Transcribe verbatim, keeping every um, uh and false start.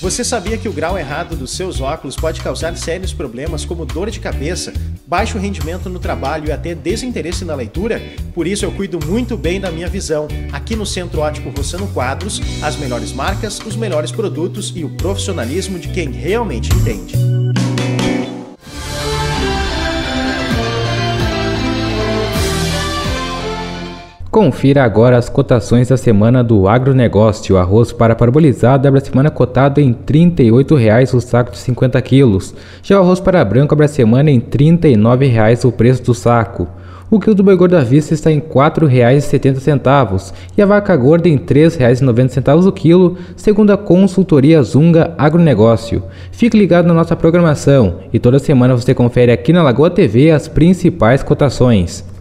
Você sabia que o grau errado dos seus óculos pode causar sérios problemas como dor de cabeça, baixo rendimento no trabalho e até desinteresse na leitura? Por isso eu cuido muito bem da minha visão. Aqui no Centro Óptico Rossano Quadros, as melhores marcas, os melhores produtos e o profissionalismo de quem realmente entende. Confira agora as cotações da semana do agronegócio. O arroz para parbolizado abre a semana cotado em trinta e oito reais o saco de cinquenta quilos. Já o arroz para branco abre a semana em trinta e nove reais o preço do saco. O quilo do boi gordo à vista está em quatro reais e setenta centavos e a vaca gorda em três reais e noventa centavos o quilo, segundo a consultoria Zunga Agronegócio. Fique ligado na nossa programação e toda semana você confere aqui na Lagoa T V as principais cotações.